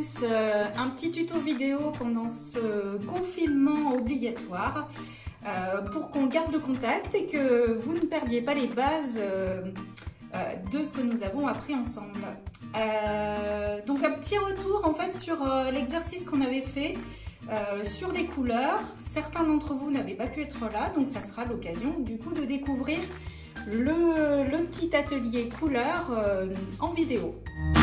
tous, un petit tuto vidéo pendant ce confinement obligatoire pour qu'on garde le contact et que vous ne perdiez pas les bases de ce que nous avons appris ensemble. Donc un petit retour en fait sur l'exercice qu'on avait fait sur les couleurs. Certains d'entre vous n'avaient pas pu être là, donc ça sera l'occasion du coup de découvrir le petit atelier couleurs en vidéo.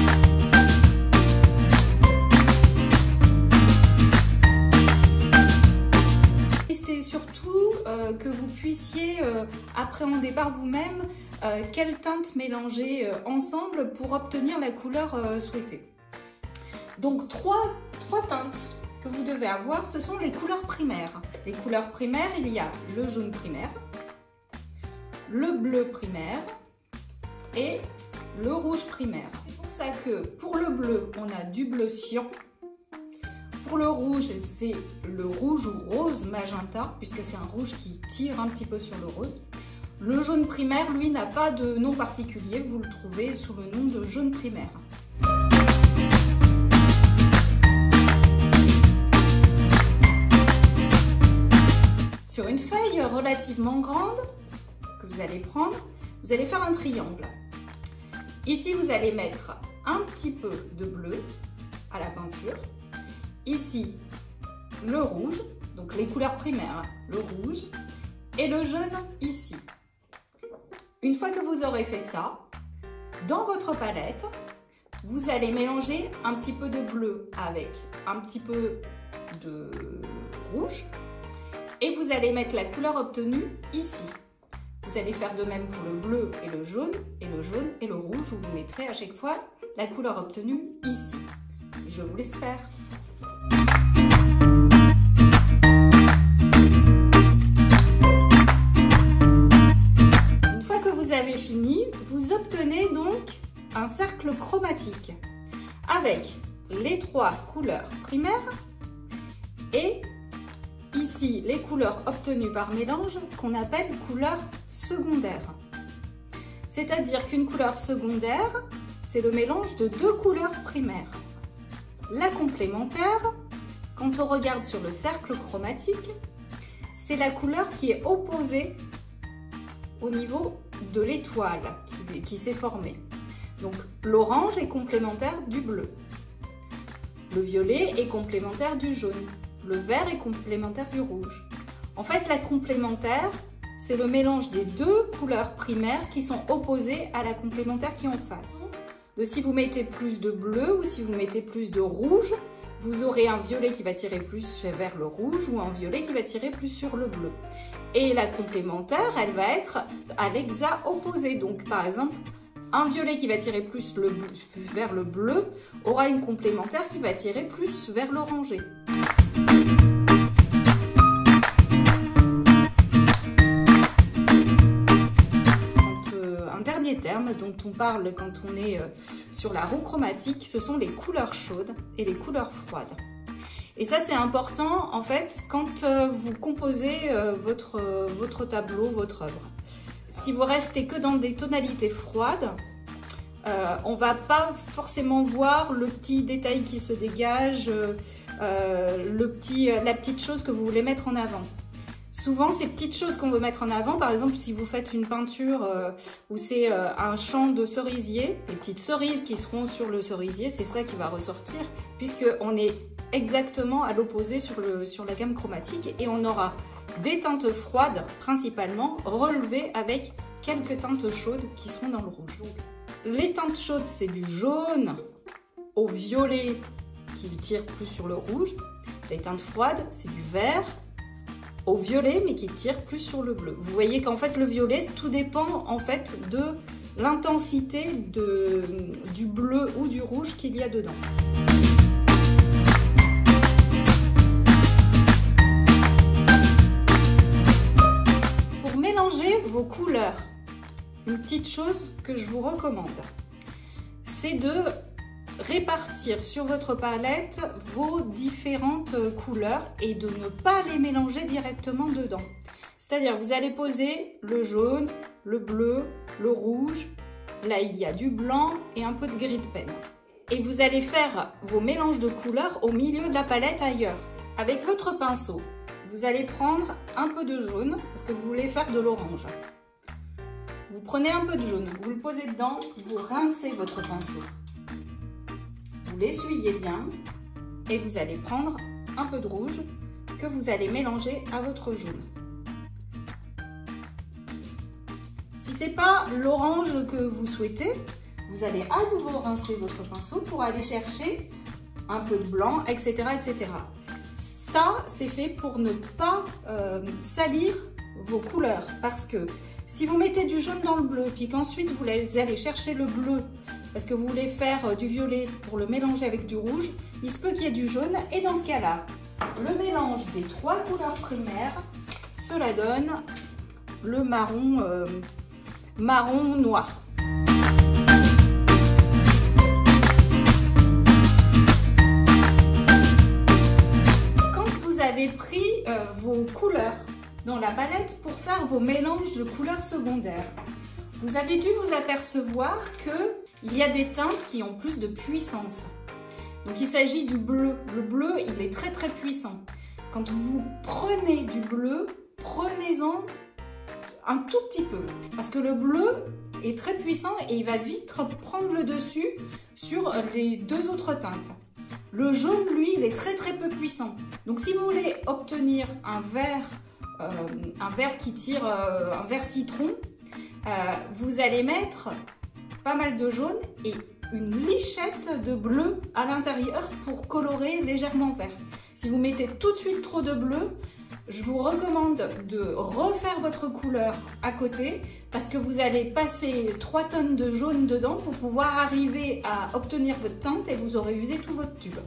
C'était surtout que vous puissiez appréhender par vous-même quelles teintes mélanger ensemble pour obtenir la couleur souhaitée. Donc trois teintes que vous devez avoir, ce sont les couleurs primaires. Les couleurs primaires, il y a le jaune primaire, le bleu primaire et le rouge primaire. C'est pour ça que pour le bleu, on a du bleu cyan. Pour le rouge, c'est le rouge ou rose magenta, puisque c'est un rouge qui tire un petit peu sur le rose. Le jaune primaire, lui, n'a pas de nom particulier, vous le trouvez sous le nom de jaune primaire. Sur une feuille relativement grande que vous allez prendre, vous allez faire un triangle. Ici, vous allez mettre un petit peu de bleu à la peinture. Ici, le rouge, donc les couleurs primaires, le rouge, et le jaune ici. Une fois que vous aurez fait ça, dans votre palette, vous allez mélanger un petit peu de bleu avec un petit peu de rouge et vous allez mettre la couleur obtenue ici. Vous allez faire de même pour le bleu et le jaune et le rouge, où vous mettrez à chaque fois la couleur obtenue ici. Je vous laisse faire. Une fois que vous avez fini, vous obtenez donc un cercle chromatique avec les trois couleurs primaires et ici les couleurs obtenues par mélange qu'on appelle couleurs secondaires. C'est-à-dire qu'une couleur secondaire, c'est le mélange de deux couleurs primaires. La complémentaire, quand on regarde sur le cercle chromatique, c'est la couleur qui est opposée au niveau de l'étoile qui s'est formée. Donc l'orange est complémentaire du bleu, le violet est complémentaire du jaune, le vert est complémentaire du rouge. En fait, la complémentaire, c'est le mélange des deux couleurs primaires qui sont opposées à la complémentaire qui est en face. Donc, si vous mettez plus de bleu ou si vous mettez plus de rouge, vous aurez un violet qui va tirer plus vers le rouge ou un violet qui va tirer plus sur le bleu. Et la complémentaire, elle va être à l'exact opposé. Donc par exemple, un violet qui va tirer plus vers le bleu aura une complémentaire qui va tirer plus vers l'orangé. Un dernier terme dont on parle quand on est sur la roue chromatique, ce sont les couleurs chaudes et les couleurs froides. Et ça, c'est important en fait quand vous composez votre tableau, votre œuvre. Si vous restez que dans des tonalités froides, on va pas forcément voir le petit détail qui se dégage, la petite chose que vous voulez mettre en avant. Souvent, ces petites choses qu'on veut mettre en avant, par exemple, si vous faites une peinture où c'est un champ de cerisier, les petites cerises qui seront sur le cerisier, c'est ça qui va ressortir, puisqu'on est exactement à l'opposé sur la gamme chromatique et on aura des teintes froides principalement relevées avec quelques teintes chaudes qui seront dans le rouge. Donc, les teintes chaudes, c'est du jaune au violet qui tire plus sur le rouge. Les teintes froides, c'est du vert au violet mais qui tire plus sur le bleu. Vous voyez qu'en fait le violet, tout dépend en fait de l'intensité du bleu ou du rouge qu'il y a dedans. Pour mélanger vos couleurs, une petite chose que je vous recommande, c'est de répartir sur votre palette vos différentes couleurs et de ne pas les mélanger directement dedans. C'est-à-dire vous allez poser le jaune, le bleu, le rouge, là il y a du blanc et un peu de gris de peine. et vous allez faire vos mélanges de couleurs au milieu de la palette ailleurs. Avec votre pinceau, vous allez prendre un peu de jaune parce que vous voulez faire de l'orange. Vous prenez un peu de jaune, vous le posez dedans, vous rincez votre pinceau. Vous l'essuyez bien et vous allez prendre un peu de rouge que vous allez mélanger à votre jaune. Si ce n'est pas l'orange que vous souhaitez, vous allez à nouveau rincer votre pinceau pour aller chercher un peu de blanc, etc. etc. Ça, c'est fait pour ne pas salir vos couleurs parce que si vous mettez du jaune dans le bleu, puis qu'ensuite vous allez chercher le bleu parce que vous voulez faire du violet pour le mélanger avec du rouge, il se peut qu'il y ait du jaune et dans ce cas-là, le mélange des 3 couleurs primaires, cela donne le marron, marron noir. Quand vous avez pris vos couleurs dans la palette pour faire vos mélanges de couleurs secondaires, vous avez dû vous apercevoir qu'il y a des teintes qui ont plus de puissance. Donc il s'agit du bleu. Le bleu, il est très très puissant. Quand vous prenez du bleu, prenez-en un tout petit peu. Parce que le bleu est très puissant et il va vite prendre le dessus sur les 2 autres teintes. Le jaune, lui, il est très très peu puissant. Donc si vous voulez obtenir un vert qui tire, un vert citron, vous allez mettre pas mal de jaune et une lichette de bleu à l'intérieur pour colorer légèrement vert. Si vous mettez tout de suite trop de bleu, je vous recommande de refaire votre couleur à côté parce que vous allez passer 3 tonnes de jaune dedans pour pouvoir arriver à obtenir votre teinte et vous aurez usé tout votre tube.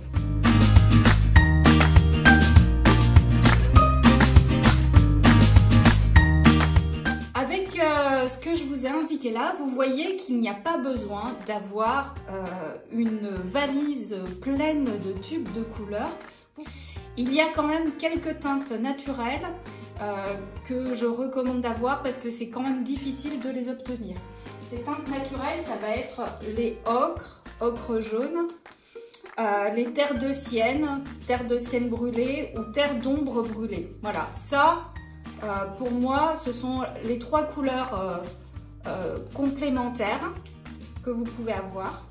Avec ce que je vous ai indiqué là, vous voyez qu'il n'y a pas besoin d'avoir une valise pleine de tubes de couleurs. Il y a quand même quelques teintes naturelles que je recommande d'avoir parce que c'est quand même difficile de les obtenir. Ces teintes naturelles, ça va être les ocres, ocre jaune, les terres de sienne brûlées ou terres d'ombre brûlées. Voilà, ça, pour moi, ce sont les 3 couleurs complémentaires que vous pouvez avoir.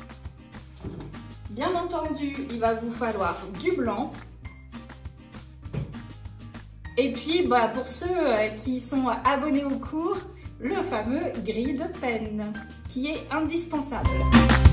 Bien entendu, il va vous falloir du blanc. Et puis, pour ceux qui sont abonnés au cours, le fameux gris de pen qui est indispensable.